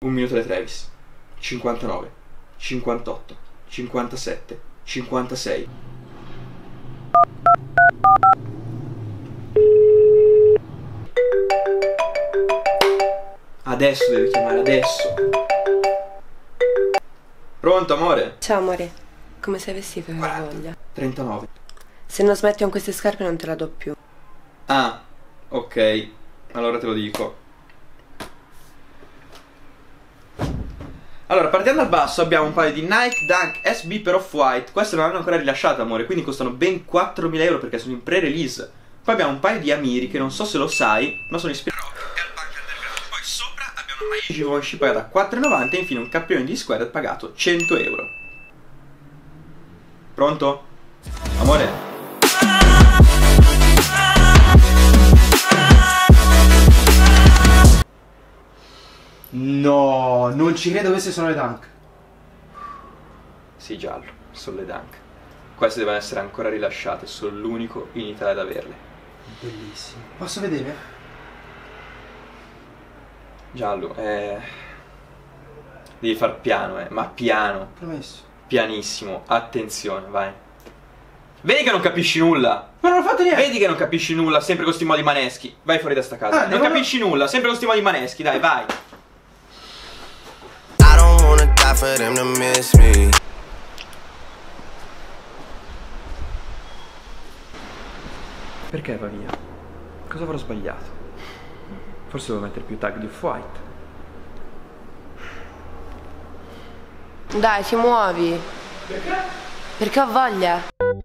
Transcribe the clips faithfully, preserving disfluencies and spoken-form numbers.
Un minuto alle Travis. cinquantanove, cinquantotto, cinquantasette, cinquantasei. Adesso devi chiamare, adesso. Pronto, amore? Ciao, amore. Come sei vestito che ho voglia? trentanove. Se non smetti con queste scarpe non te la do più. Ah, ok. Allora te lo dico. Allora, partendo dal basso abbiamo un paio di Nike Dunk S B per Off-White. Queste non hanno ancora rilasciato, amore, quindi costano ben quattromila euro perché sono in pre-release. Poi abbiamo un paio di Amiri che non so se lo sai, ma sono ispirati. Poi sopra abbiamo una maglietta Givenchy pagata quattro e novanta e infine un caprione di Squared pagato cento euro. Pronto? Amore? No, non ci credo, queste sono le Dunk. Sì, giallo, sono le Dunk. Queste devono essere ancora rilasciate, sono l'unico in Italia ad averle. Bellissimo. Posso vedere? Giallo, eh... devi far piano, eh, ma piano. Promesso. Pianissimo, attenzione, vai. Vedi che non capisci nulla. Ma non ho fatto niente. Vedi che non capisci nulla, sempre con sti modi maneschi. Vai fuori da sta casa. Ah, non devo... capisci nulla, sempre con sti modi maneschi, dai, vai. For them to miss me. Perché va via? Cosa avrò sbagliato? Forse devo mettere più tag di Off-White. Dai, ti muovi. Perché? Perché ho voglia.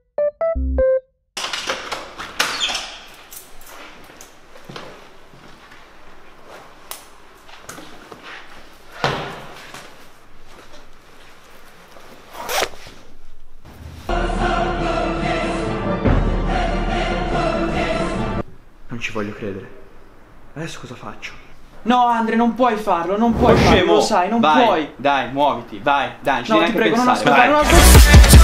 Non ci voglio credere. Adesso cosa faccio? No, Andre, non puoi farlo, non puoi farlo, lo sai, non vai, puoi. Dai, muoviti, vai, dai, non ci No, devi ti neanche prego, non pensare, ascoltare, vai. non ascoltare.